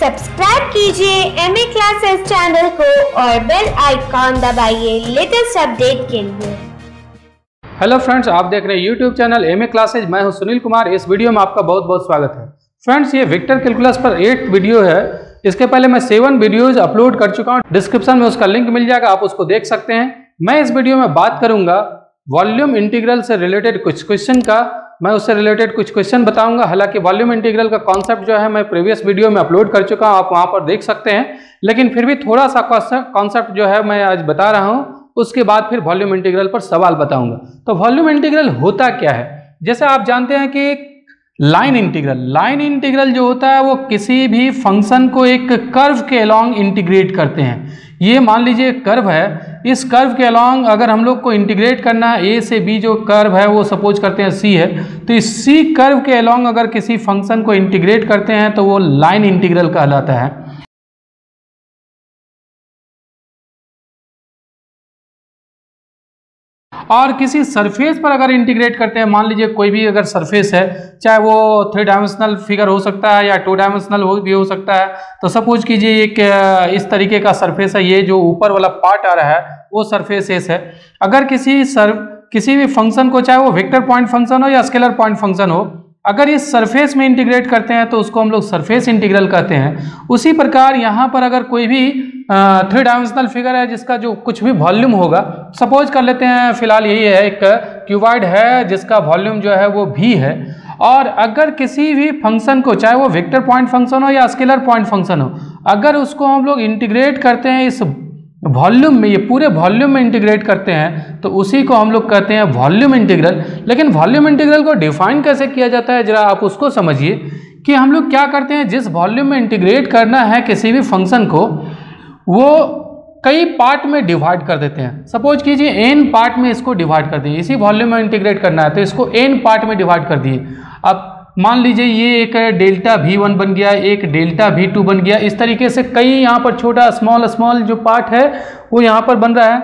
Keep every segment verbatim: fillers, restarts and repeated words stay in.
Subscribe कीजिए M A classes channel को और बेल आइकॉन दबाइए लेटेस्ट अपडेट के लिए। हेलो फ्रेंड्स, आप देख रहे हैं YouTube channel M A classes. मैं हूं सुनील कुमार। इस वीडियो में आपका बहुत बहुत स्वागत है। फ्रेंड्स, ये वेक्टर कैलकुलस पर एट वीडियो है। इसके पहले मैं सेवन वीडियोज अपलोड कर चुका हूं। डिस्क्रिप्शन में उसका लिंक मिल जाएगा, आप उसको देख सकते हैं। मैं इस वीडियो में बात करूंगा वॉल्यूम इंटीग्रल से रिलेटेड कुछ क्वेश्चन का। मैं उससे रिलेटेड कुछ क्वेश्चन बताऊंगा। हालांकि वॉल्यूम इंटीग्रल का कॉन्सेप्ट जो है मैं प्रीवियस वीडियो में अपलोड कर चुका हूं, आप वहां पर देख सकते हैं। लेकिन फिर भी थोड़ा सा कॉन्सेप्ट जो है मैं आज बता रहा हूं, उसके बाद फिर वॉल्यूम इंटीग्रल पर सवाल बताऊंगा। तो वॉल्यूम इंटीग्रल होता क्या है? जैसे आप जानते हैं कि लाइन इंटीग्रल लाइन इंटीग्रल जो होता है वो किसी भी फंक्शन को एक कर्व के अलोंग इंटीग्रेट करते हैं। ये मान लीजिए कर्व है, इस कर्व के अलोंग अगर हम लोग को इंटीग्रेट करना है, ए से बी जो कर्व है वो सपोज करते हैं सी है, तो इस सी कर्व के अलोंग अगर किसी फंक्शन को इंटीग्रेट करते हैं तो वो लाइन इंटीग्रल कहलाता है। और किसी सरफेस पर अगर इंटीग्रेट करते हैं, मान लीजिए कोई भी अगर सरफेस है, चाहे वो थ्री डायमेंशनल फिगर हो सकता है या टू डायमेंशनल हो भी हो सकता है। तो सपोज कीजिए एक इस तरीके का सरफेस है, ये जो ऊपर वाला पार्ट आ रहा है वो सरफेस एस है। अगर किसी सर किसी भी फंक्शन को, चाहे वो वेक्टर पॉइंट फंक्शन हो या स्केलर पॉइंट फंक्शन हो, अगर इस सरफेस में इंटीग्रेट करते हैं तो उसको हम लोग सरफेस इंटीग्रल कहते हैं। उसी प्रकार यहाँ पर अगर कोई भी थ्री डायमेंशनल फिगर है जिसका जो कुछ भी वॉल्यूम होगा, सपोज कर लेते हैं फिलहाल यही है, एक क्यूबॉइड है जिसका वॉल्यूम जो है वो भी है। और अगर किसी भी फंक्शन को, चाहे वो वेक्टर पॉइंट फंक्शन हो या स्केलर पॉइंट फंक्शन हो, अगर उसको हम लोग इंटीग्रेट करते हैं इस वॉल्यूम में, ये पूरे वॉल्यूम में इंटीग्रेट करते हैं, तो उसी को हम लोग कहते हैं वॉल्यूम इंटीग्रल। लेकिन वॉल्यूम इंटीग्रल को डिफाइन कैसे किया जाता है, जरा आप उसको समझिए कि हम लोग क्या करते हैं, जिस वॉल्यूम में इंटीग्रेट करना है किसी भी फंक्शन को, वो कई पार्ट में डिवाइड कर देते हैं। सपोज कीजिए एन पार्ट में इसको डिवाइड कर दिए, इसी वॉल्यूम में इंटीग्रेट करना है तो इसको एन पार्ट में डिवाइड कर दिए। अब मान लीजिए ये एक डेल्टा वी वन बन गया, एक डेल्टा वी टू बन गया। इस तरीके से कई यहाँ पर छोटा स्मॉल स्मॉल जो पार्ट है वो यहाँ पर बन रहा है।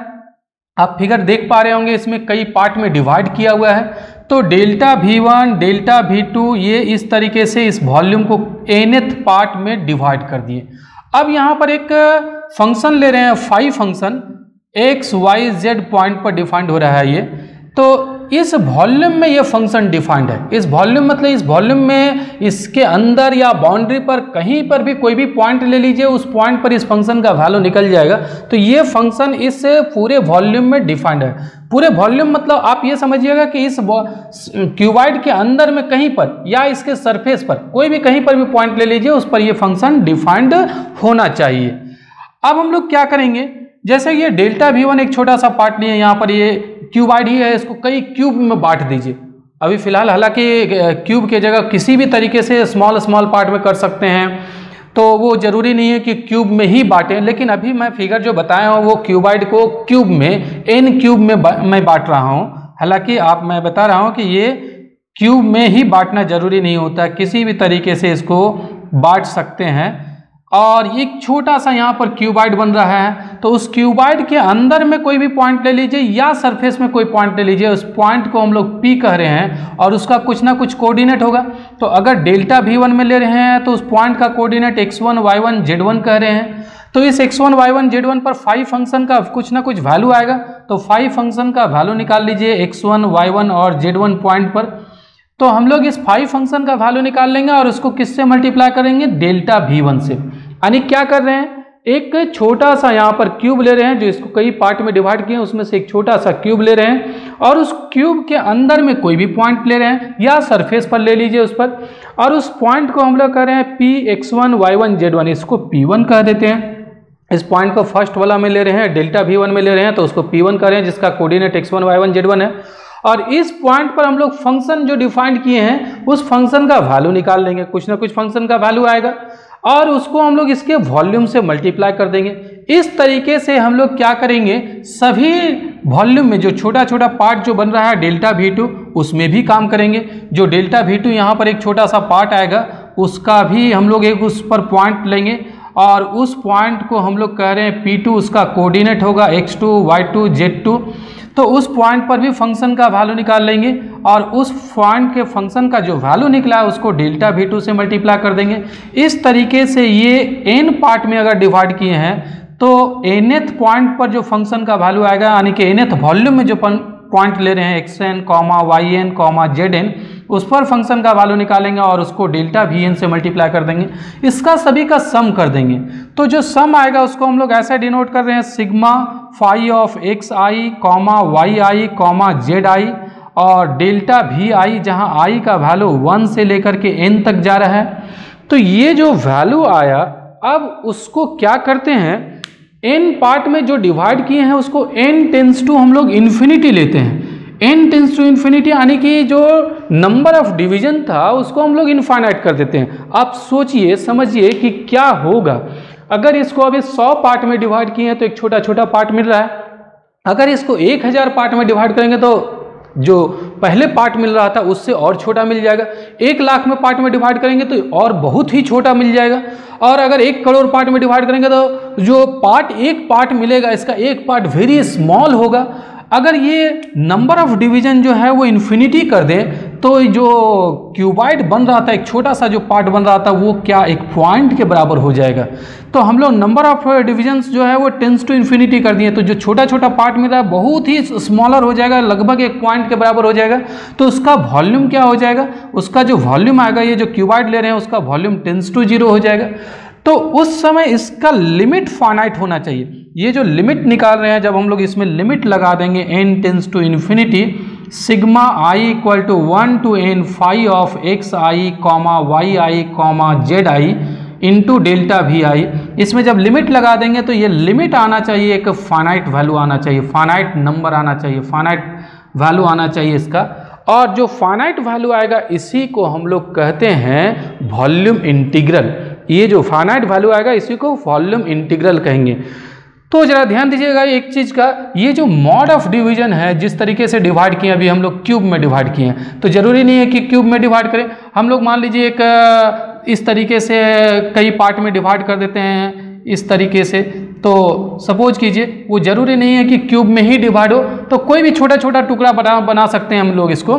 आप फिगर देख पा रहे होंगे, इसमें कई पार्ट में डिवाइड किया हुआ है। तो delta V one, delta we two, ये इस तरीके से इस वॉल्यूम को एनथ पार्ट में डिवाइड कर दिए। अब यहाँ पर एक फंक्शन ले रहे हैं, five function X Y Z point पर डिफाइंड हो रहा है ये। तो इस वॉल्यूम में ये फंक्शन डिफाइंड है। इस वॉल्यूम मतलब इस वॉल्यूम में इसके अंदर या बाउंड्री पर कहीं पर भी कोई भी पॉइंट ले लीजिए, उस पॉइंट पर इस फंक्शन का वैल्यू निकल जाएगा। तो ये फंक्शन इस पूरे वॉल्यूम में डिफाइंड है। पूरे वॉल्यूम मतलब आप ये समझिएगा कि इस क्यूबॉइड के अंदर में कहीं पर या इसके सरफेस पर कोई भी कहीं पर भी पॉइंट ले लीजिए, उस पर ये फंक्शन डिफाइंड होना चाहिए। अब हम लोग क्या करेंगे, जैसे ये डेल्टा वी वन एक छोटा सा पार्ट लिए, यहाँ पर ये क्यूबॉइड ही है, इसको कई क्यूब में बांट दीजिए। अभी फिलहाल हालांकि क्यूब के जगह किसी भी तरीके से स्मॉल स्मॉल पार्ट में कर सकते हैं, तो वो जरूरी नहीं है कि क्यूब में ही बांटें। लेकिन अभी मैं फिगर जो बताया हूँ वो क्यूबॉइड को क्यूब में, एन क्यूब में मैं बांट रहा हूँ। हालांकि आप मैं बता रहा हूँ कि ये क्यूब में ही बांटना जरूरी नहीं होता, किसी भी तरीके से इसको बांट सकते हैं। और एक छोटा सा यहाँ पर क्यूबॉइड बन रहा है, तो उस क्यूबॉइड के अंदर में कोई भी पॉइंट ले लीजिए या सरफेस में कोई पॉइंट ले लीजिए, उस पॉइंट को हम लोग पी कह रहे हैं और उसका कुछ ना कुछ कोऑर्डिनेट होगा। तो अगर डेल्टा वी वन में ले रहे हैं तो उस पॉइंट का coordinate x one Y one Z one कह रहे हैं। तो इस X one Y one Z one पर फाइव फंक्शन का कुछ ना कुछ वैल्यू आएगा, तो फाइव फंक्शन का वैल्यू निकाल लीजिए एक्स वन वाई वन और जेड वन पॉइंट पर। तो हम लोग इस फाइव फंक्शन का वैल्यू निकाल लेंगे और उसको किससे मल्टीप्लाई करेंगे, डेल्टा वी वन से। यानी क्या कर रहे हैं, एक छोटा सा यहाँ पर क्यूब ले रहे हैं जो इसको कई पार्ट में डिवाइड किए, उसमें से एक छोटा सा क्यूब ले रहे हैं और उस क्यूब के अंदर में कोई भी पॉइंट ले रहे हैं या सरफेस पर ले लीजिए उस पर, और उस पॉइंट को हम लोग कह रहे हैं P X one Y one Z one, इसको पी वन कह देते हैं। इस पॉइंट को फर्स्ट वाला में ले रहे हैं, डेल्टा वी वन में ले रहे हैं, तो उसको पी वन कह रहे हैं जिसका coordinate x one Y one Z one है। और इस पॉइंट पर हम लोग फंक्शन जो डिफाइन किए हैं उस फंक्शन का वैल्यू निकाल लेंगे, कुछ ना कुछ फंक्शन का वैल्यू आएगा और उसको हम लोग इसके वॉल्यूम से मल्टीप्लाई कर देंगे। इस तरीके से हम लोग क्या करेंगे, सभी वॉल्यूम में जो छोटा छोटा पार्ट जो बन रहा है डेल्टा वी टू, उसमें भी काम करेंगे। जो डेल्टा वी टू यहाँ पर एक छोटा सा पार्ट आएगा, उसका भी हम लोग एक उस पर पॉइंट लेंगे और उस पॉइंट को हम लोग कह रहे हैं पी टू, उसका कोऑर्डिनेट होगा x two y two z two. तो उस पॉइंट पर भी फंक्शन का वैल्यू निकाल लेंगे और उस पॉइंट के फंक्शन का जो वैल्यू निकला है उसको डेल्टा वी टू से मल्टीप्लाई कर देंगे। इस तरीके से ये एन पार्ट में अगर डिवाइड किए हैं तो एनथ पॉइंट पर जो फंक्शन का वैल्यू आएगा, यानी कि एनथ वॉल्यूम में जो पॉइंट ले रहे हैं x n comma y n comma z n, उस पर फंक्शन का वैल्यू निकालेंगे और उसको डेल्टा वी एन से मल्टीप्लाई कर देंगे। इसका सभी का सम कर देंगे। तो जो सम आएगा उसको हम लोग ऐसे डिनोट कर रहे हैं, sigma phi of x i comma y i comma z i और डेल्टा वी आई, जहाँ आई का वैल्यू वन से लेकर के एन तक जा रहा है। तो ये जो वैल्यू आया, अब उसको क्या करते हैं, एन पार्ट में जो डिवाइड किए हैं उसको एन टेंस टू हम लोग इन्फिनिटी लेते हैं। एन टेंस टू इन्फिनिटी यानी कि जो नंबर ऑफ डिवीजन था उसको हम लोग इनफाइनाइट कर देते हैं। आप सोचिए समझिए कि क्या होगा अगर इसको अभी सौ पार्ट में डिवाइड किए हैं तो एक छोटा छोटा पार्ट मिल रहा है। अगर इसको एक हज़ार पार्ट में डिवाइड करेंगे तो जो पहले पार्ट मिल रहा था उससे और छोटा मिल जाएगा। एक लाख में पार्ट में डिवाइड करेंगे तो और बहुत ही छोटा मिल जाएगा। और अगर एक करोड़ पार्ट में डिवाइड करेंगे तो जो पार्ट एक पार्ट मिलेगा इसका एक पार्ट वेरी स्मॉल होगा। अगर ये नंबर ऑफ डिवीजन जो है वो इन्फिनिटी कर दे तो जो क्यूबाइड बन रहा था, एक छोटा सा जो पार्ट बन रहा था, वो क्या एक पॉइंट के बराबर हो जाएगा। तो हम लोग नंबर ऑफ डिविजन्स जो है वो टेंस टू इन्फिनिटी कर दिए। तो जो छोटा छोटा पार्ट मिल रहा है बहुत ही स्मॉलर हो जाएगा, लगभग एक पॉइंट के बराबर हो जाएगा। तो उसका वॉल्यूम क्या हो जाएगा, उसका जो वॉल्यूम आएगा, ये जो क्यूबाइड ले रहे हैं उसका वॉल्यूम टेंस टू जीरो हो जाएगा। तो उस समय इसका लिमिट फाइनाइट होना चाहिए। ये जो लिमिट निकाल रहे हैं, जब हम लोग इसमें लिमिट लगा देंगे n tends to infinity sigma i equal to one to n phi of x i comma y i comma z i into delta v i, इसमें जब लिमिट लगा देंगे तो ये लिमिट आना चाहिए, एक फाइनाइट वैल्यू आना चाहिए, फाइनाइट नंबर आना चाहिए, फाइनाइट वैल्यू आना चाहिए इसका। और जो फाइनाइट वैल्यू आएगा इसी को हम लोग कहते हैं वॉल्यूम इंटीग्रल। ये जो फाइनाइट वैल्यू आएगा इसी को वॉल्यूम इंटीग्रल कहेंगे। तो जरा ध्यान दीजिएगा एक चीज़ का, ये जो मॉड ऑफ डिवीजन है, जिस तरीके से डिवाइड किए, अभी हम लोग क्यूब में डिवाइड किए हैं, तो जरूरी नहीं है कि क्यूब में डिवाइड करें। हम लोग मान लीजिए एक इस तरीके से कई पार्ट में डिवाइड कर देते हैं इस तरीके से। तो सपोज कीजिए वो जरूरी नहीं है कि क्यूब में ही डिवाइड हो, तो कोई भी छोटा छोटा टुकड़ा बना बना सकते हैं हम लोग इसको।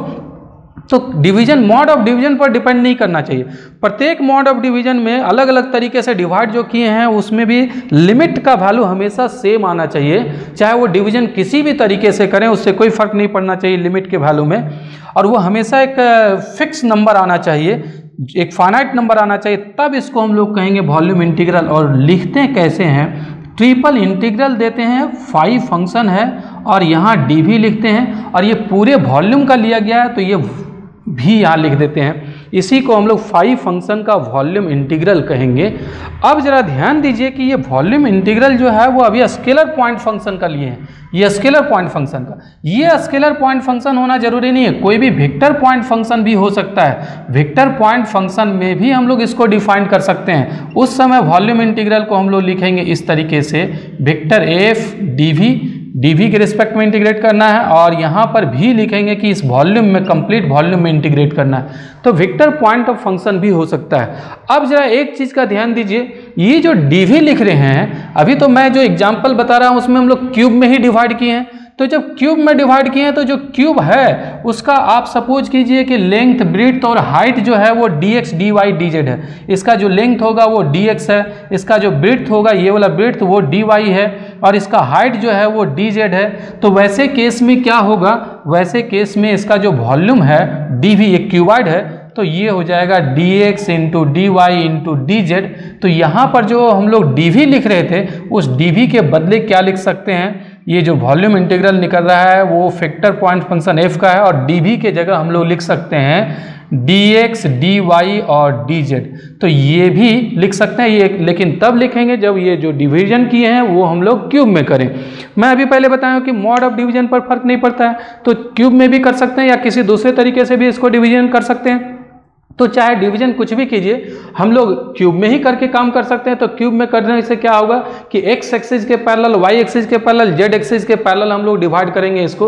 तो डिवीजन मॉड ऑफ डिवीजन पर डिपेंड नहीं करना चाहिए। प्रत्येक मॉड ऑफ डिवीजन में अलग अलग तरीके से डिवाइड जो किए हैं उसमें भी लिमिट का वैल्यू हमेशा सेम आना चाहिए, चाहे वो डिवीजन किसी भी तरीके से करें उससे कोई फर्क नहीं पड़ना चाहिए लिमिट के वैल्यू में। और वो हमेशा एक फिक्स नंबर आना चाहिए, एक फाइनाइट नंबर आना चाहिए, तब इसको हम लोग कहेंगे वॉल्यूम इंटीग्रल। और लिखते हैं कैसे हैं, ट्रिपल इंटीग्रल देते हैं, फाइव फंक्शन है और यहाँ डी भी लिखते हैं और ये पूरे वॉल्यूम का लिया गया है तो ये भी यहाँ लिख देते हैं। इसी को हम लोग फाइव फंक्शन का वॉल्यूम इंटीग्रल कहेंगे। अब जरा ध्यान दीजिए कि ये वॉल्यूम इंटीग्रल जो है वो अभी स्केलर पॉइंट फंक्शन का लिए हैं, ये स्केलर पॉइंट फंक्शन का। ये स्केलर पॉइंट फंक्शन होना जरूरी नहीं है, कोई भी वेक्टर पॉइंट फंक्शन भी हो सकता है। वेक्टर पॉइंट फंक्शन में भी हम लोग इसको डिफाइन कर सकते हैं। उस समय वॉल्यूम इंटीग्रल को हम लोग लिखेंगे इस तरीके से, vector f d v d v के रिस्पेक्ट में इंटीग्रेट करना है और यहाँ पर भी लिखेंगे कि इस वॉल्यूम में, कंप्लीट वॉल्यूम में इंटीग्रेट करना है। तो वेक्टर पॉइंट ऑफ फंक्शन भी हो सकता है। अब जरा एक चीज़ का ध्यान दीजिए, ये जो डी वी लिख रहे हैं, अभी तो मैं जो एग्जाम्पल बता रहा हूँ उसमें हम लोग क्यूब में ही डिवाइड किए हैं। तो जब क्यूब में डिवाइड किए हैं तो जो क्यूब है उसका आप सपोज कीजिए कि लेंथ, ब्रीड्थ और हाइट जो है वो d x d y d z है। इसका जो लेंथ होगा वो डी एक्स है, इसका जो ब्रीड्थ होगा ये वाला ब्रीड्थ वो डी वाई है और इसका हाइट जो है वो डी जेड है। तो वैसे केस में क्या होगा, वैसे केस में इसका जो वॉल्यूम है डी वी, एक क्यूबाइड है, तो ये हो जाएगा d x into d y into d z. तो यहाँ पर जो हम लोग डी वी लिख रहे थे उस डी वी के बदले क्या लिख सकते हैं, ये जो वॉल्यूम इंटीग्रल निकल रहा है वो वेक्टर पॉइंट फंक्शन एफ का है और डी वी के जगह हम लोग लिख सकते हैं डी एक्स डी वाई और डी जेड। तो ये भी लिख सकते हैं ये, लेकिन तब लिखेंगे जब ये जो डिवीजन किए हैं वो हम लोग क्यूब में करें। मैं अभी पहले बताया कि मॉड ऑफ डिवीजन पर फर्क नहीं पड़ता है, तो क्यूब में भी कर सकते हैं या किसी दूसरे तरीके से भी इसको डिवीजन कर सकते हैं। तो चाहे डिवीजन कुछ भी कीजिए, हम लोग क्यूब में ही करके काम कर सकते हैं। तो क्यूब में करने से क्या होगा कि एक्स एक्सिस के पैरेलल, वाई एक्सिस के पैरेलल, जेड एक्सिस के पैरेलल हम लोग डिवाइड करेंगे इसको,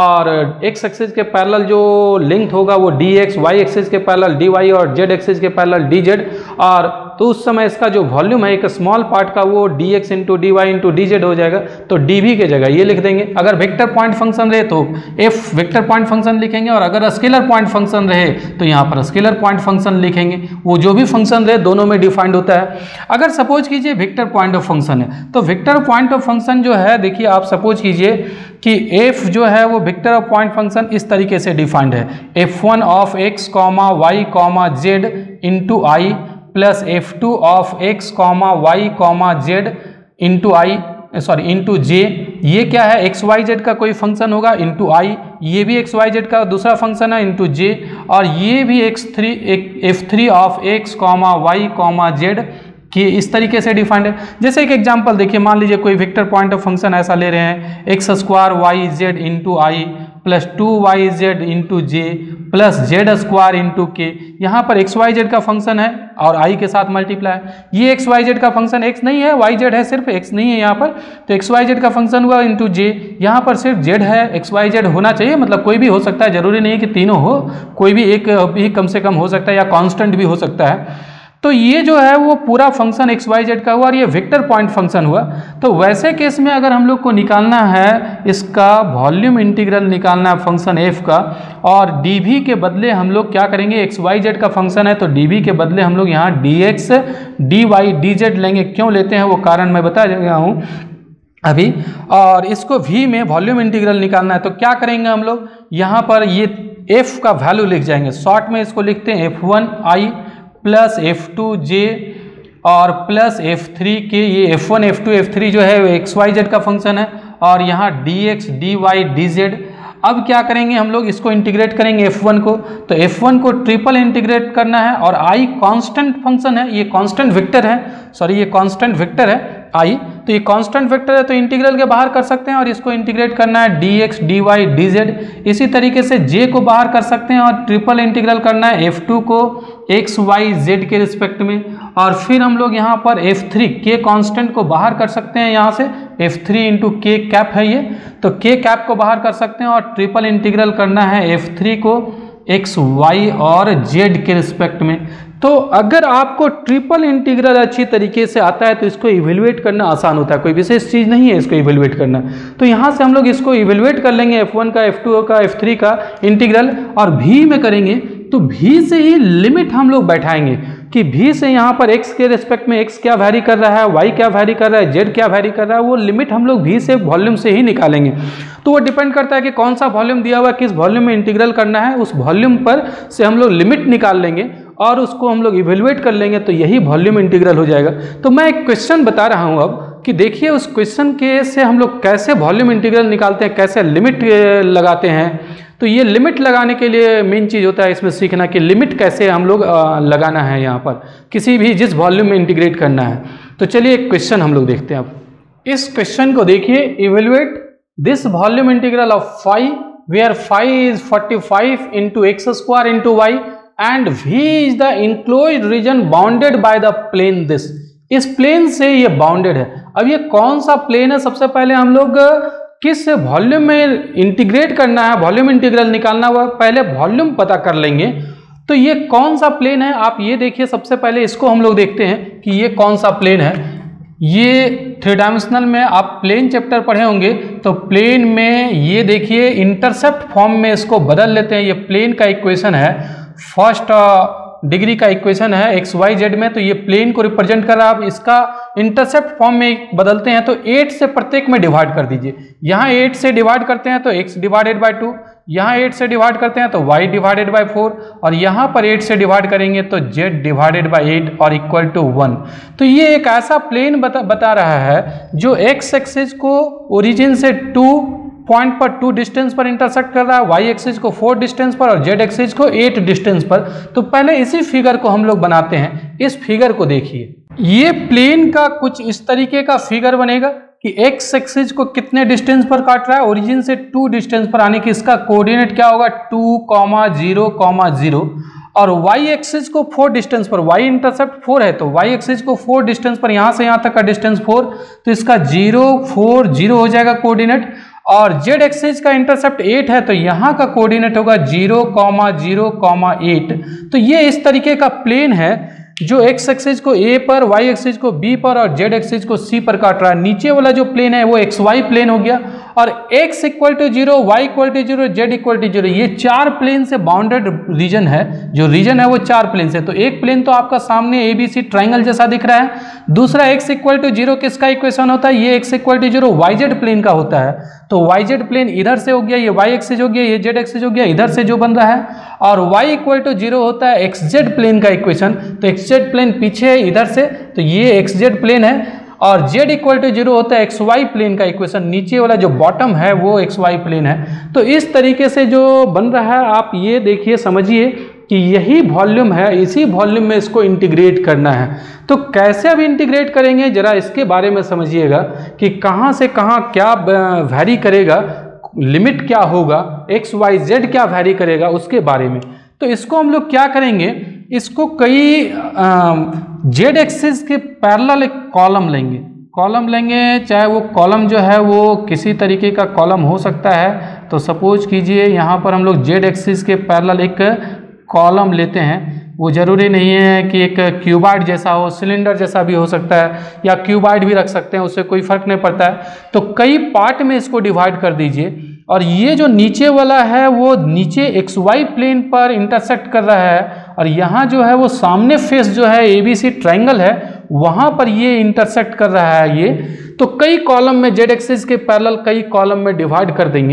और एक्स एक्सिस के पैरेलल जो लेंथ होगा वो डी एक्स, वाई एक्सिस के पैरेलल डी वाई और जेड एक्सिस के पैरेलल डी जेड, और तो उस समय इसका जो वॉल्यूम है एक स्मॉल पार्ट का वो d x into d y into d z हो जाएगा, तो डी वी के जगह ये लिख देंगे। अगर वेक्टर पॉइंट फंक्शन रहे तो एफ वेक्टर पॉइंट फंक्शन लिखेंगे, और अगर स्केलर पॉइंट फंक्शन रहे तो यहाँ पर स्केलर पॉइंट फंक्शन लिखेंगे। वो जो भी फंक्शन रहे दोनों में डिफाइंड होता है। अगर सपोज कीजिए वेक्टर पॉइंट ऑफ फंक्शन है, तो वेक्टर पॉइंट ऑफ फंक्शन जो है, देखिए आप सपोज कीजिए कि एफ जो है वो वेक्टर ऑफ पॉइंट फंक्शन इस तरीके से डिफाइंड है, f one of x comma y comma z into i plus f two of x comma y comma z into i sorry into j. ये क्या है, एक्स वाई जेड का कोई function होगा इंटू आई, ये भी एक्स वाई जेड का दूसरा फंक्शन है इंटू जे, और ये भी x three f three of x comma y comma z कि इस तरीके से डिफाइंड है। जैसे एक एग्जांपल देखिए, मान लीजिए कोई वेक्टर पॉइंट ऑफ फंक्शन ऐसा ले रहे हैं, x square y z into i plus two y z into j plus z square into k. यहाँ पर एक्स वाई जेड का फंक्शन है और आई के साथ मल्टीप्लाई। ये एक्स वाई जेड का फंक्शन एक्स नहीं है, वाई जेड है, सिर्फ एक्स नहीं है यहाँ पर, तो एक्स वाई जेड का फंक्शन हुआ इंटू जे। यहाँ पर सिर्फ जेड है, एक्स वाई जेड होना चाहिए, मतलब कोई भी हो सकता है, जरूरी नहीं है कि तीनों हो, कोई भी एक भी कम से कम हो सकता है या कांस्टेंट भी हो सकता है। तो ये जो है वो पूरा फंक्शन एक्स वाई जेड का हुआ और ये वेक्टर पॉइंट फंक्शन हुआ। तो वैसे केस में अगर हम लोग को निकालना है इसका वॉल्यूम इंटीग्रल निकालना है फंक्शन एफ का, और डीवी के बदले हम लोग क्या करेंगे, एक्स वाई जेड का फंक्शन है तो डीवी के बदले हम लोग यहाँ d x d y d z लेंगे। क्यों लेते हैं वो कारण मैं बता रहा हूँ अभी। और इसको v में वॉल्यूम इंटीग्रल निकालना है तो क्या करेंगे हम लोग, यहाँ पर ये f का वैल्यू लिख जाएंगे। शॉर्ट में इसको लिखते हैं f one i plus f two j और प्लस एफ थ्री के। ये f one f two f three जो है एक्स वाई जेड का फंक्शन है, और यहाँ d x d y d z. अब क्या करेंगे हम लोग, इसको इंटीग्रेट करेंगे एफ वन को, तो एफ वन को ट्रिपल इंटीग्रेट करना है, और आई कांस्टेंट फंक्शन है, ये कांस्टेंट वेक्टर है, सॉरी ये कांस्टेंट वेक्टर है आई, तो ये कांस्टेंट वेक्टर है तो इंटीग्रल के बाहर कर सकते हैं, और इसको इंटीग्रेट करना है d x d y d z. इसी तरीके से जे को बाहर कर सकते हैं और ट्रिपल इंटीग्रल करना है एफ टू को एक्स वाई जेड के रिस्पेक्ट में, और फिर हम लोग यहाँ पर एफ थ्री के कांस्टेंट को बाहर कर सकते हैं, यहाँ से f three into k cap है ये, तो के कैप को बाहर कर सकते हैं, और ट्रिपल इंटीग्रल करना है एफ थ्री को एक्स वाई और जेड के रिस्पेक्ट में। तो अगर आपको ट्रिपल इंटीग्रल अच्छी तरीके से आता है तो इसको इवेल्युएट करना आसान होता है, कोई विशेष चीज़ नहीं है इसको इवेल्युएट करना। तो यहाँ से हम लोग इसको इवेल्युएट कर लेंगे एफ वन का, एफ टू का, एफ थ्री का इंटीग्रल, और v में करेंगे तो v से ही लिमिट हम लोग बैठाएंगे कि v से यहाँ पर x के रिस्पेक्ट में x क्या वैरी कर रहा है, y क्या वैरी कर रहा है, z क्या वैरी कर रहा है, वो लिमिट हम लोग v से वॉल्यूम से ही निकालेंगे। तो वो डिपेंड करता है कि कौन सा वॉल्यूम दिया हुआ है, किस वॉल्यूम में इंटीग्रल करना है, उस वॉल्यूम पर से हम लोग लिमिट निकाल लेंगे और उसको हम लोग इवेल्युएट कर लेंगे, तो यही वॉल्यूम इंटीग्रल हो जाएगा। तो मैं एक क्वेश्चन बता रहा हूँ अब कि देखिए उस क्वेश्चन के से हम लोग कैसे वॉल्यूम इंटीग्रल निकालते हैं, कैसे लिमिट लगाते हैं। तो ये लिमिट लगाने के लिए मेन चीज़ होता है इसमें सीखना कि लिमिट कैसे हम लोग लगाना है यहाँ पर किसी भी जिस वॉल्यूम में इंटीग्रेट करना है। तो चलिए एक क्वेश्चन हम लोग देखते हैं। अब इस क्वेश्चन को देखिए, evaluate this volume integral of phi where phi is forty five into x square into y and v is the enclosed region bounded by the plane this. इस प्लेन से ये बाउंडेड है। अब ये कौन सा प्लेन है, सबसे पहले हम लोग किस वॉल्यूम में इंटीग्रेट करना है, वॉल्यूम इंटीग्रल निकालना हुआ, पहले वॉल्यूम पता कर लेंगे। तो ये कौन सा प्लेन है, आप ये देखिए, सबसे पहले इसको हम लोग देखते हैं कि ये कौन सा प्लेन है। ये थ्री डायमेंशनल में आप प्लेन चैप्टर पढ़े होंगे, तो प्लेन में ये देखिए इंटरसेप्ट फॉर्म में इसको बदल लेते हैं। ये प्लेन का इक्वेशन है, फर्स्ट डिग्री का इक्वेशन है एक्स वाई जेड में, तो ये प्लेन को रिप्रेजेंट कर रहा है। आप इसका इंटरसेप्ट फॉर्म में बदलते हैं तो एट से प्रत्येक में डिवाइड कर दीजिए। यहाँ एट से डिवाइड करते हैं तो x डिवाइडेड बाय टू, यहाँ एट से डिवाइड करते हैं तो y डिवाइडेड बाय फोर, और यहाँ पर एट से डिवाइड करेंगे तो z डिवाइडेड बाय एट और इक्वल टू वन। तो ये एक ऐसा प्लेन बता बता रहा है जो x एक्सिस को ओरिजिन से टू पॉइंट पर टू डिस्टेंस पर इंटरसेक्ट कर रहा है, वाई एक्सिस को फोर डिस्टेंस पर और जेड एक्सिस को एट डिस्टेंस पर। तो पहले इसी फिगर को हम लोग बनाते हैं। इस फिगर को देखिए, ये प्लेन का कुछ इस तरीके का फिगर बनेगा कि एक्स एक्सिस को कितने डिस्टेंस पर काट रहा है, ओरिजिन से टू डिस्टेंस पर, आने की इसका कोऑर्डिनेट क्या होगा, two comma zero comma zero, और वाई एक्सिस को फोर डिस्टेंस पर, वाई इंटरसेप्ट फोर है तो वाई एक्सिस को फोर डिस्टेंस पर, यहाँ से यहाँ तक का डिस्टेंस फोर, तो इसका जीरो फोर जीरो हो जाएगा कोऑर्डिनेट। और जेड एक्सिस का इंटरसेप्ट एट है तो यहाँ का कोऑर्डिनेट होगा zero comma zero comma eight. तो ये इस तरीके का प्लेन है जो एक्स एक्सिस को ए पर, वाई एक्सिस को बी पर और जेड एक्सिस को सी पर काट रहा है। नीचे वाला जो प्लेन है वो एक्स वाई प्लेन हो गया और x equal to zero, y equal to zero, z equal to zero, ये चार प्लेन से बाउंडेड रीजन है। जो रीजन है वो चार प्लेन से, तो एक प्लेन तो आपका सामने ए बी सी ट्राइंगल जैसा दिख रहा है। दूसरा एक्स इक्वल टू जीरो किसका इक्वेशन होता है, ये x equal to zero y z plane का होता है। तो वाई जेड प्लेन इधर से हो गया, ये वाई एक्सिस हो गया, ये जेड एक्सिस हो गया, इधर से जो बन रहा है। और वाई इक्वल टू जीरो होता है एक्स जेड प्लेन का इक्वेशन, तो एक्स जेड प्लेन पीछे है इधर से, तो ये एक्स जेड प्लेन है। और z इक्वल टू जीरो होता है एक्स वाई प्लेन का इक्वेशन, नीचे वाला जो बॉटम है वो एक्स वाई प्लेन है। तो इस तरीके से जो बन रहा है आप ये देखिए, समझिए कि यही वॉल्यूम है, इसी वॉल्यूम में इसको इंटीग्रेट करना है। तो कैसे अब इंटीग्रेट करेंगे जरा इसके बारे में समझिएगा कि कहाँ से कहाँ क्या वैरी करेगा, लिमिट क्या होगा, एक्स वाई जेड क्या वैरी करेगा उसके बारे में। तो इसको हम लोग क्या करेंगे, इसको कई जेड एक्सिस के पैरेलल एक कॉलम लेंगे, कॉलम लेंगे, चाहे वो कॉलम जो है वो किसी तरीके का कॉलम हो सकता है। तो सपोज कीजिए यहाँ पर हम लोग जेड एक्सिस के पैरेलल एक कॉलम लेते हैं। वो ज़रूरी नहीं है कि एक क्यूबॉइड जैसा हो, सिलेंडर जैसा भी हो सकता है, या क्यूबॉइड भी रख सकते हैं, उससे कोई फर्क नहीं पड़ता है। तो कई पार्ट में इसको डिवाइड कर दीजिए और ये जो नीचे वाला है वो नीचे एक्स वाई प्लेन पर इंटरसेक्ट कर रहा है और यहाँ जो है वो सामने फेस जो है ए बी सी ट्राइंगल है वहाँ पर ये इंटरसेक्ट कर रहा है ये। तो कई कॉलम में जेड एक्सिस के पैरेलल कई कॉलम में डिवाइड कर देंगे।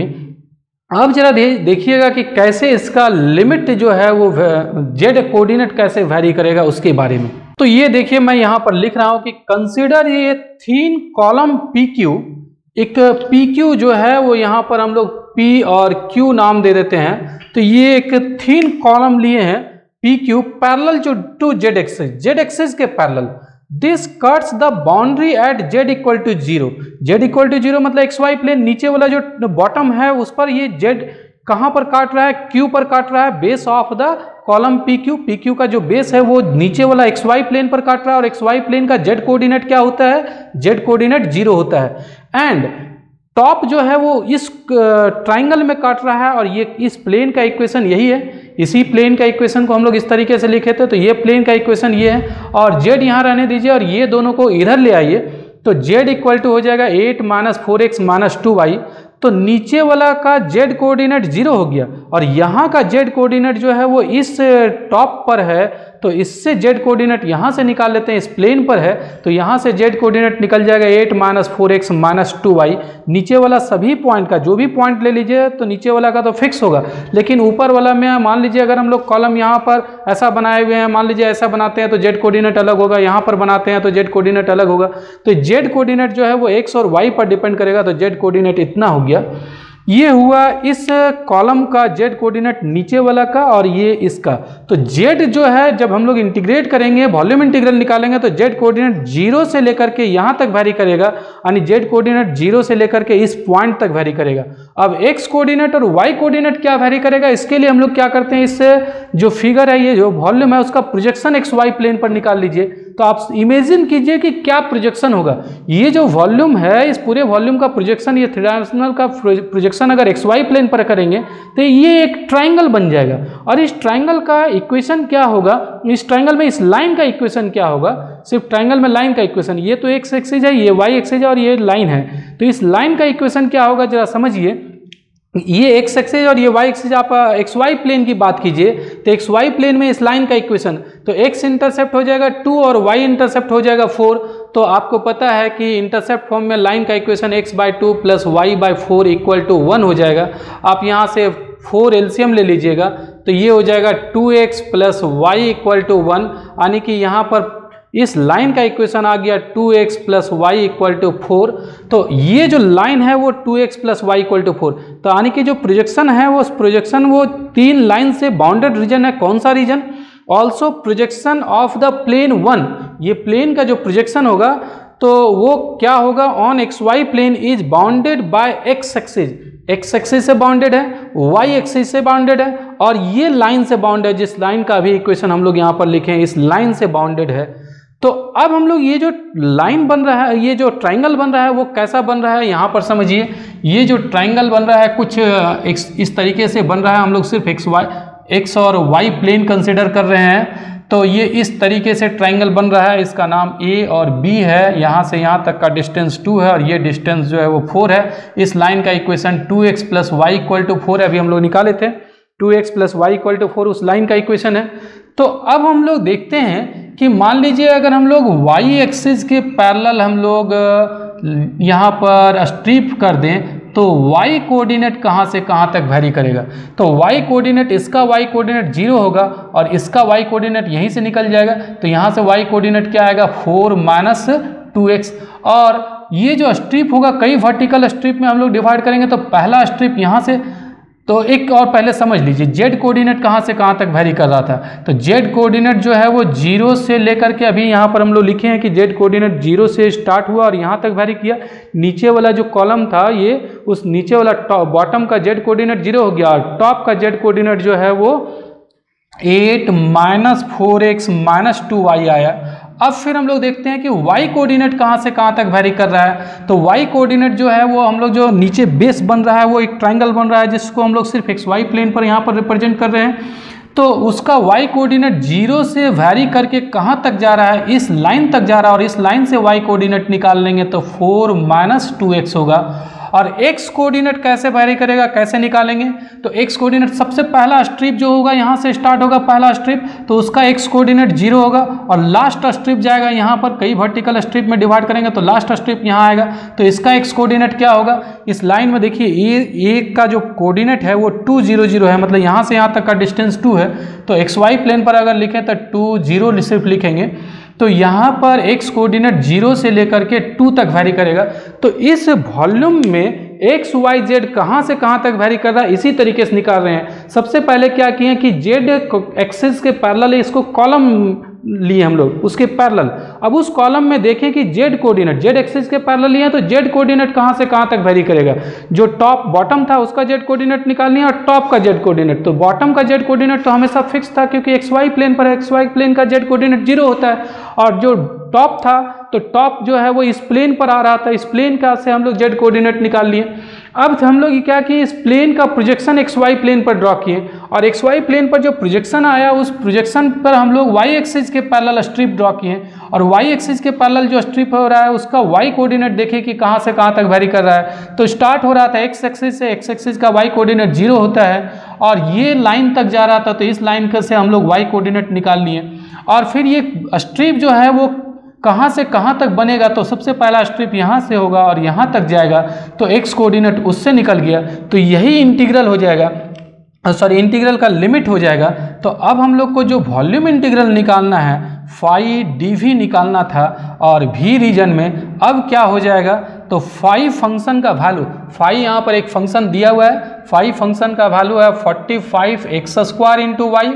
अब जरा दे, देखिएगा कि कैसे इसका लिमिट जो है वो जेड कोऑर्डिनेट कैसे वैरी करेगा उसके बारे में। तो ये देखिए मैं यहाँ पर लिख रहा हूँ कि कंसीडर ये थीन कॉलम पी क्यू, एक पी क्यू जो है वो यहाँ पर हम लोग पी और क्यू नाम दे देते हैं। तो ये एक थीन कॉलम लिए हैं पी क्यू पैरेलल जो to z axis, z axis के parallel. This cuts the boundary at z equal to zero, z equal to zero मतलब एक्स वाई प्लेन, नीचे वाला जो बॉटम है उस पर ये जेड कहाँ पर काट रहा है, क्यू पर काट रहा है, base of the column p q. P q का जो बेस है वो नीचे वाला एक्स वाई प्लेन पर काट रहा है और एक्स वाई प्लेन का जेड कोऑर्डिनेट क्या होता है, जेड कोऑर्डिनेट जीरो होता है। एंड टॉप जो है वो इस ट्राइंगल में काट रहा है और ये इस प्लेन का इक्वेशन यही है। इसी प्लेन का इक्वेशन को हम लोग इस तरीके से लिखे थे, तो ये प्लेन का इक्वेशन ये है और जेड यहाँ रहने दीजिए और ये दोनों को इधर ले आइए। तो जेड इक्वल टू हो जाएगा eight minus four x minus two y. तो नीचे वाला का जेड कोऑर्डिनेट जीरो हो गया और यहाँ का जेड कोऑर्डिनेट जो है वो इस टॉप पर है, तो इससे जेड कोऑर्डिनेट यहाँ से निकाल लेते हैं, इस प्लेन पर है तो यहाँ से जेड कोऑर्डिनेट निकल जाएगा eight minus four x minus two y. नीचे वाला सभी पॉइंट का जो भी पॉइंट ले लीजिए तो नीचे वाला का तो फिक्स होगा, लेकिन ऊपर वाला में मान लीजिए अगर हम लोग कॉलम यहाँ पर ऐसा बनाए हुए हैं, मान लीजिए ऐसा बनाते हैं तो जेड कोऑर्डिनेट अलग होगा, यहाँ पर बनाते हैं तो जेड कोऑर्डिनेट अलग होगा। तो जेड कोऑर्डिनेट जो है वो एक्स और वाई पर डिपेंड करेगा, तो जेड कोऑर्डिनेट इतना हो गया। ये हुआ इस कॉलम का जेड कोऑर्डिनेट नीचे वाला का और ये इसका। तो जेड जो है जब हम लोग इंटीग्रेट करेंगे, वॉल्यूम इंटीग्रल निकालेंगे तो जेड कोऑर्डिनेट जीरो से लेकर के यहाँ तक वैरी करेगा, यानी जेड कोऑर्डिनेट जीरो से लेकर के इस पॉइंट तक वैरी करेगा। अब एक्स कोऑर्डिनेट और वाई कोऑर्डिनेट क्या वैरी करेगा, इसके लिए हम लोग क्या करते हैं, इससे जो फिगर है, ये जो वॉल्यूम है उसका प्रोजेक्शन एक्स वाई प्लेन पर निकाल लीजिए। तो आप इमेजिन कीजिए कि क्या प्रोजेक्शन होगा। ये जो वॉल्यूम है इस पूरे वॉल्यूम का प्रोजेक्शन, ये थ्री डायमेंशनल का प्रोजेक्शन अगर एक्स वाई प्लेन पर करेंगे तो ये एक ट्राइंगल बन जाएगा। और इस ट्राइंगल का इक्वेशन क्या होगा, इस ट्राइंगल में इस लाइन का इक्वेशन क्या होगा, सिर्फ ट्राइंगल में लाइन का इक्वेशन, ये तो एक्स एक्सिस है, ये वाई एक्सिस है और ये लाइन है। तो इस लाइन का इक्वेशन क्या होगा जरा समझिए। ये एक्स एक्सिस और ये वाई एक्सिस, आप एक्स वाई प्लेन की बात कीजिए तो एक्स वाई प्लेन में इस लाइन का इक्वेशन, तो एक्स इंटरसेप्ट हो जाएगा टू और वाई इंटरसेप्ट हो जाएगा फोर। तो आपको पता है कि इंटरसेप्ट फॉर्म में लाइन का equation x by two plus y by four equal to one हो जाएगा। आप यहाँ से फोर एलसीएम ले लीजिएगा तो ये हो जाएगा two x plus y equal to one, यानी कि यहाँ पर इस लाइन का इक्वेशन आ गया two x plus y equal to four. तो ये जो लाइन है वो two x plus y equal to four, तो यानी कि जो प्रोजेक्शन है वो प्रोजेक्शन वो तीन लाइन से बाउंडेड रीजन है। कौन सा region, also projection of the plane one, ये प्लेन का जो प्रोजेक्शन होगा तो वो क्या होगा, on x y plane is bounded by x axis, x axis से बाउंडेड है, वाई एक्सिस से बाउंडेड है और ये लाइन से बाउंडेड है, जिस लाइन का भी इक्वेशन हम लोग यहाँ पर लिखे हैं इस लाइन से बाउंडेड है। तो अब हम लोग ये जो लाइन बन रहा है, ये जो ट्राइंगल बन रहा है वो कैसा बन रहा है यहाँ पर समझिए। ये जो ट्राइंगल बन रहा है कुछ इस तरीके से बन रहा है, हम लोग सिर्फ एक्स वाई एक्स और वाई प्लेन कंसिडर कर रहे हैं। तो ये इस तरीके से ट्रायंगल बन रहा है, इसका नाम ए और बी है, यहाँ से यहाँ तक का डिस्टेंस टू है और ये डिस्टेंस जो है वो फोर है। इस लाइन का equation two x plus y equal to four है, अभी हम लोग निकाले थे, two x plus y equal to four उस लाइन का इक्वेशन है। तो अब हम लोग देखते हैं कि मान लीजिए अगर हम लोग वाई एक्सिस के पैरेलल हम लोग यहाँ पर स्ट्रिप कर दें तो y कोऑर्डिनेट कहाँ से कहाँ तक वेरी करेगा। तो y कोऑर्डिनेट, इसका y कोऑर्डिनेट जीरो होगा और इसका y कोऑर्डिनेट यहीं से निकल जाएगा, तो यहाँ से y कोऑर्डिनेट क्या आएगा, फोर माइनस टू एक्स। और ये जो स्ट्रिप होगा कई वर्टिकल स्ट्रिप में हम लोग डिवाइड करेंगे, तो पहला स्ट्रिप यहाँ से, तो एक और पहले समझ लीजिए जेड कोऑर्डिनेट कहाँ से कहाँ तक वेरी कर रहा था। तो जेड कोऑर्डिनेट जो है वो जीरो से लेकर के, अभी यहाँ पर हम लोग लिखे हैं कि जेड कोऑर्डिनेट जीरो से स्टार्ट हुआ और यहाँ तक वेरी किया। नीचे वाला जो कॉलम था ये, उस नीचे वाला टॉप बॉटम का जेड कोऑर्डिनेट जीरो हो गया और टॉप का जेड कोऑर्डिनेट जो है वो eight minus four x minus two y आया। अब फिर हम लोग देखते हैं कि y कोऑर्डिनेट कहाँ से कहाँ तक वेरी कर रहा है। तो y कोऑर्डिनेट जो है वो हम लोग जो नीचे बेस बन रहा है वो एक ट्रायंगल बन रहा है जिसको हम लोग सिर्फ एक्स वाई प्लेन पर यहाँ पर रिप्रेजेंट कर रहे हैं। तो उसका y कोऑर्डिनेट जीरो से वेरी करके कहाँ तक जा रहा है, इस लाइन तक जा रहा है और इस लाइन से y कोऑर्डिनेट निकाल लेंगे तो फोर माइनस टू एक्स होगा। और x कोऑर्डिनेट कैसे वेरी करेगा, कैसे निकालेंगे, तो x कोऑर्डिनेट सबसे पहला स्ट्रिप जो होगा यहाँ से स्टार्ट होगा पहला स्ट्रिप, तो उसका x कोऑर्डिनेट जीरो होगा और लास्ट स्ट्रिप जाएगा यहाँ पर, कई वर्टिकल स्ट्रिप में डिवाइड करेंगे तो लास्ट स्ट्रिप यहाँ आएगा, तो इसका x कोऑर्डिनेट क्या होगा। इस लाइन में देखिए ए ए का जो कोऑर्डिनेट है वो टू जीरो जीरो है, मतलब यहाँ से यहाँ तक का डिस्टेंस टू है, तो एक्स वाई प्लेन पर अगर लिखें तो टू जीरो सिर्फ लिखेंगे, तो यहाँ पर x कोऑर्डिनेट जीरो से लेकर के टू तक वेरी करेगा। तो इस वॉल्यूम में एक्स वाई जेड कहाँ से कहाँ तक वेरी कर रहा है इसी तरीके से निकाल रहे हैं। सबसे पहले क्या किए कि जेड एक्सिस के पैरेलल इसको कॉलम लिए हम लोग, उसके पैरेलल। अब उस कॉलम में देखें कि जेड कोऑर्डिनेट, जेड एक्सिस के पैरेलल लिए तो जेड कोऑर्डिनेट कहाँ से कहाँ तक वेरी करेगा। जो टॉप बॉटम था उसका जेड कोऑर्डिनेट निकालनी है और टॉप का जेड कोऑर्डिनेट, तो बॉटम का जेड कोऑर्डिनेट तो हमेशा फिक्स था क्योंकि एक्स वाई प्लेन पर एक्स वाई प्लेन का जेड कोऑर्डिनेट जीरो होता है, और जो टॉप था तो टॉप जो है वो इस प्लेन पर आ रहा था, इस प्लेन का से हम लोग जेड कोऑर्डिनेट निकाल लिए। अब हम लोग क्या किए, इस प्लेन का प्रोजेक्शन एक्स वाई प्लेन पर ड्रॉ किए और एक्स वाई प्लेन पर जो प्रोजेक्शन आया उस प्रोजेक्शन पर हम लोग वाई एक्सिस के पैरेलल स्ट्रिप ड्रॉ किए और वाई एक्सिस के पैरेलल जो स्ट्रिप हो रहा है उसका वाई कोऑर्डिनेट देखें कि कहाँ से कहाँ तक वेरी कर रहा है। तो स्टार्ट हो रहा था एक्स एक्सिस से, एक्स एक्सिस का वाई कोऑर्डिनेट जीरो होता है और ये लाइन तक जा रहा था, तो इस लाइन से हम लोग वाई कोऑर्डिनेट निकाल लिए। और फिर ये स्ट्रिप जो है वो कहाँ से कहाँ तक बनेगा, तो सबसे पहला स्ट्रिप यहाँ से होगा और यहाँ तक जाएगा, तो एक्स कोऑर्डिनेट उससे निकल गया, तो यही इंटीग्रल हो जाएगा, सॉरी इंटीग्रल का लिमिट हो जाएगा। तो अब हम लोग को जो वॉल्यूम इंटीग्रल निकालना है फाई डी वी निकालना था और भी रीजन में अब क्या हो जाएगा, तो फाई फंक्शन का वैल्यू, फाई यहाँ पर एक फंक्शन दिया हुआ है, फाई फंक्शन का वैल्यू है forty five x square into y,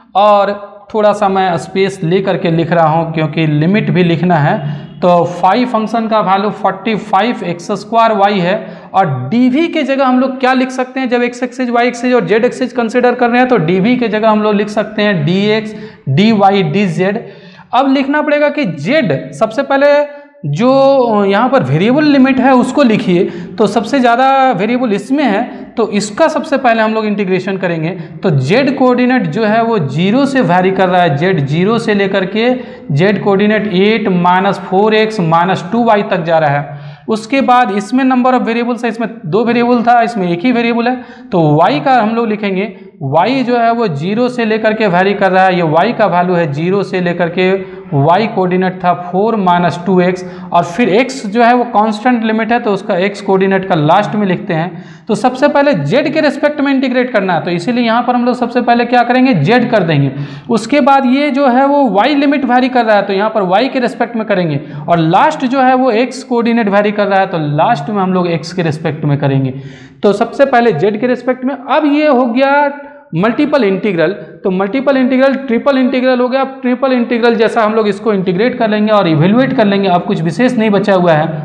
और थोड़ा सा मैं स्पेस ले करके लिख रहा हूँ क्योंकि लिमिट भी लिखना है। तो फाई फंक्शन का value forty five x square y है और डीवी के जगह हम लोग क्या लिख सकते हैं, जब एक्स एक्सिस वाई एक्सिस और जेड एक्सिस कंसिडर कर रहे हैं तो डीवी के जगह हम लोग लिख सकते हैं d x d y d z. अब लिखना पड़ेगा कि जेड, सबसे पहले जो यहाँ पर वेरिएबल लिमिट है उसको लिखिए, तो सबसे ज़्यादा वेरिएबल इसमें है तो इसका सबसे पहले हम लोग इंटीग्रेशन करेंगे। तो जेड कोऑर्डिनेट जो है वो जीरो से वेरी कर रहा है, जेड जीरो से लेकर के z coordinate eight minus four x minus two y तक जा रहा है। उसके बाद इसमें नंबर ऑफ वेरिएबल्स है, इसमें दो वेरिएबल था, इसमें एक ही वेरिएबल है, तो y का हम लोग लिखेंगे y जो है वो जीरो से लेकर के वेरी कर रहा है, ये y का वैल्यू है जीरो से लेकर के y कोऑर्डिनेट था फोर माइनस टू एक्स, और फिर x जो है वो कांस्टेंट लिमिट है तो उसका x कोऑर्डिनेट का लास्ट में लिखते हैं। तो सबसे पहले z के रेस्पेक्ट में इंटीग्रेट करना है, तो इसीलिए यहाँ पर हम लोग सबसे पहले क्या करेंगे, z कर देंगे। उसके बाद ये जो है वो y लिमिट वेरी कर रहा है तो यहाँ पर y के रेस्पेक्ट में करेंगे, और लास्ट जो है वो x कोऑर्डिनेट वेरी कर रहा है तो लास्ट में हम लोग x के रेस्पेक्ट में करेंगे। तो सबसे पहले z के रेस्पेक्ट में। अब ये हो गया मल्टीपल इंटीग्रल, तो मल्टीपल इंटीग्रल ट्रिपल इंटीग्रल हो गया। अब ट्रिपल इंटीग्रल जैसा हम लोग इसको इंटीग्रेट कर लेंगे और इवेल्युएट कर लेंगे, अब कुछ विशेष नहीं बचा हुआ है।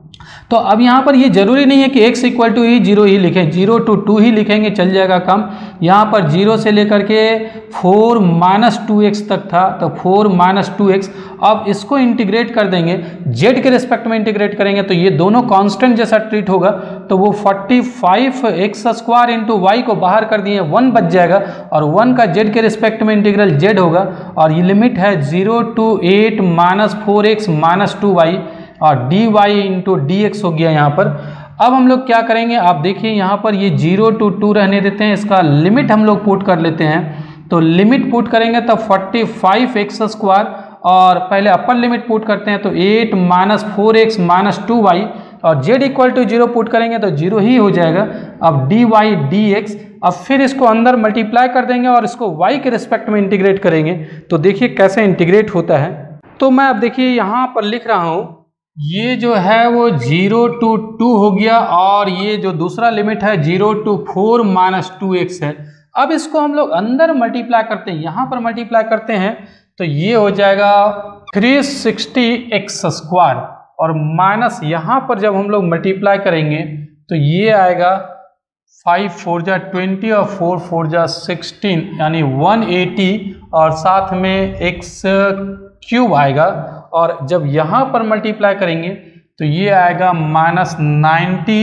तो अब यहाँ पर ये जरूरी नहीं है कि x इक्वल टू ही जीरो ही लिखें, जीरो टू टू ही लिखेंगे चल जाएगा कम। यहाँ पर जीरो से लेकर के फोर माइनस टू एक्स तक था तो फोर माइनस टू एक्स। अब इसको इंटीग्रेट कर देंगे, z के रेस्पेक्ट में इंटीग्रेट करेंगे तो ये दोनों कांस्टेंट जैसा ट्रीट होगा। तो वो forty five x square into y को बाहर कर दिए, वन बच जाएगा और वन का जेड के रिस्पेक्ट में इंटीग्रल जेड होगा और ये लिमिट है zero to eight minus four x minus two y और d y into d x हो गया यहाँ पर। अब हम लोग क्या करेंगे, आप देखिए यहाँ पर ये जीरो टू टू रहने देते हैं, इसका लिमिट हम लोग पुट कर लेते हैं। तो लिमिट पुट करेंगे तब फोर्टी फाइव एक्स स्क्वायर और पहले अपर लिमिट पुट करते हैं तो eight minus four x minus two y और z equal to zero put करेंगे तो जीरो ही हो जाएगा। अब डी वाई डी एक्स, अब फिर इसको अंदर मल्टीप्लाई कर देंगे और इसको वाई के रिस्पेक्ट में इंटीग्रेट करेंगे। तो देखिए कैसे इंटीग्रेट होता है। तो मैं अब देखिए यहाँ पर लिख रहा हूँ, ये जो है वो जीरो टू टू हो गया और ये जो दूसरा लिमिट है zero to four minus two x है। अब इसको हम लोग अंदर मल्टीप्लाई करते हैं, यहाँ पर मल्टीप्लाई करते हैं तो ये हो जाएगा थ्री सिक्सटी एक्स स्क्वायर और माइनस यहाँ पर जब हम लोग मल्टीप्लाई करेंगे तो ये आएगा फाइव फोर जा ट्वेंटी और फोर फोर जा सिक्सटीन यानी वन एटी और साथ में एक्स क्यूब आएगा और जब यहाँ पर मल्टीप्लाई करेंगे तो ये आएगा minus ninety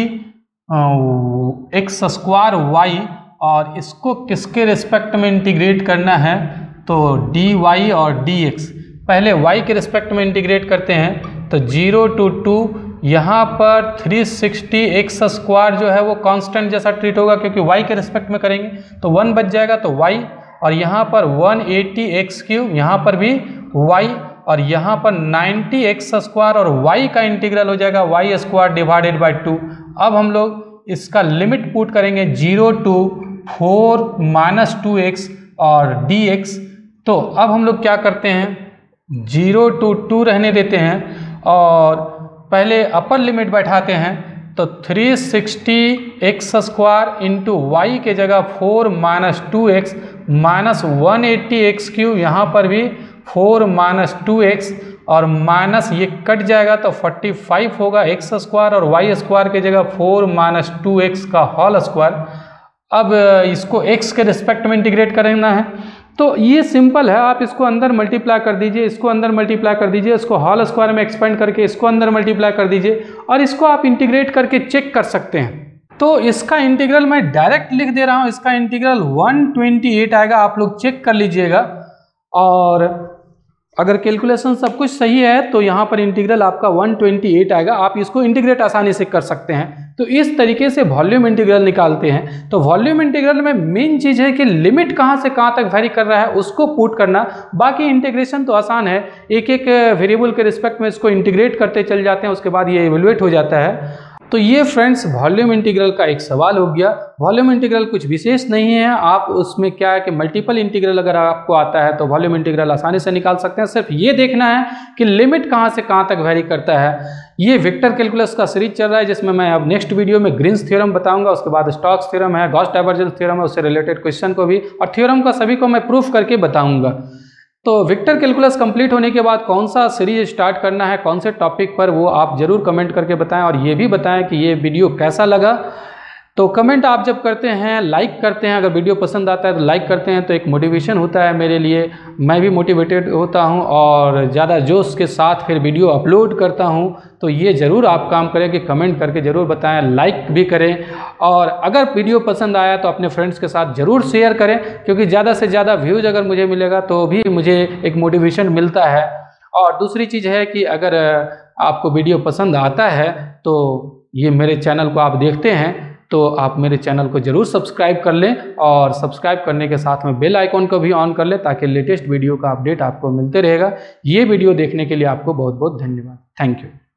x square y और इसको किसके रिस्पेक्ट में इंटीग्रेट करना है तो डी वाई और डी एक्स। पहले y के रिस्पेक्ट में इंटीग्रेट करते हैं तो जीरो टू टू यहाँ पर थ्री सिक्सटी एक्स स्क्वायर जो है वो कांस्टेंट जैसा ट्रीट होगा क्योंकि y के रिस्पेक्ट में करेंगे तो वन बच जाएगा तो y और यहाँ पर वन एटी एक्स क्यूब, यहाँ पर भी y और यहाँ पर नाइन्टी एक्स स्क्वायर और y का इंटीग्रल हो जाएगा y square divided by two. अब हम लोग इसका लिमिट पुट करेंगे zero to four minus two x और डी एक्स। तो अब हम लोग क्या करते हैं, जीरो टू टू रहने देते हैं और पहले अपर लिमिट बैठाते हैं तो three sixty x square into y के जगह four minus two x minus one eighty x cube, यहाँ पर भी फोर माइनस टू एक्स और माइनस ये कट जाएगा तो फोर्टी फाइव होगा एक्स स्क्वायर और वाई स्क्वायर के जगह फोर माइनस टू एक्स का होल स्क्वायर। अब इसको x के रिस्पेक्ट में इंटीग्रेट करना है तो ये सिंपल है, आप इसको अंदर मल्टीप्लाई कर दीजिए, इसको अंदर मल्टीप्लाई कर दीजिए, इसको होल स्क्वायर में एक्सपेंड करके इसको अंदर मल्टीप्लाई कर दीजिए और इसको आप इंटीग्रेट करके चेक कर सकते हैं। तो इसका इंटीग्रल मैं डायरेक्ट लिख दे रहा हूँ, इसका इंटीग्रल वन ट्वेंटी एट आएगा, आप लोग चेक कर लीजिएगा और अगर कैलकुलेशन सब कुछ सही है तो यहाँ पर इंटीग्रल आपका वन ट्वेंटी एट आएगा। आप इसको इंटीग्रेट आसानी से कर सकते हैं। तो इस तरीके से वॉल्यूम इंटीग्रल निकालते हैं। तो वॉल्यूम इंटीग्रल में मेन चीज़ है कि लिमिट कहाँ से कहाँ तक वेरी कर रहा है उसको पुट करना, बाकी इंटीग्रेशन तो आसान है, एक एक वेरिएबल के रिस्पेक्ट में इसको इंटीग्रेट करते चल जाते हैं, उसके बाद ये इवेलुएट हो जाता है। तो ये फ्रेंड्स वॉल्यूम इंटीग्रल का एक सवाल हो गया। वॉल्यूम इंटीग्रल कुछ विशेष नहीं है, आप उसमें क्या है कि मल्टीपल इंटीग्रल अगर आपको आता है तो वॉल्यूम इंटीग्रल आसानी से निकाल सकते हैं। सिर्फ ये देखना है कि लिमिट कहाँ से कहाँ तक वेरी करता है। ये वेक्टर कैलकुलस का सीरीज चल रहा है जिसमें मैं अब नेक्स्ट वीडियो में ग्रीन्स थ्योरम बताऊंगा, उसके बाद स्टोक्स थ्योरम है, गॉस डाइवर्जेंस थ्योरम है, उससे रिलेटेड क्वेश्चन को भी और थ्योरम का सभी को मैं प्रूफ करके बताऊंगा। तो वेक्टर कैलकुलस कंप्लीट होने के बाद कौन सा सीरीज स्टार्ट करना है, कौन से टॉपिक पर, वो आप ज़रूर कमेंट करके बताएं और ये भी बताएं कि ये वीडियो कैसा लगा। तो कमेंट आप जब करते हैं, लाइक करते हैं, अगर वीडियो पसंद आता है तो लाइक करते हैं तो एक मोटिवेशन होता है मेरे लिए, मैं भी मोटिवेटेड होता हूं और ज़्यादा जोश के साथ फिर वीडियो अपलोड करता हूं। तो ये ज़रूर आप काम करें कि कमेंट करके ज़रूर बताएं, लाइक भी करें और अगर वीडियो पसंद आया तो अपने फ्रेंड्स के साथ ज़रूर शेयर करें, क्योंकि ज़्यादा से ज़्यादा व्यूज़ अगर मुझे मिलेगा तो भी मुझे एक मोटिवेशन मिलता है। और दूसरी चीज़ है कि अगर आपको वीडियो पसंद आता है तो ये मेरे चैनल को आप देखते हैं तो आप मेरे चैनल को ज़रूर सब्सक्राइब कर लें और सब्सक्राइब करने के साथ में बेल आइकॉन को भी ऑन कर लें ताकि लेटेस्ट वीडियो का अपडेट आपको मिलते रहेगा। ये वीडियो देखने के लिए आपको बहुत बहुत धन्यवाद। Thank you.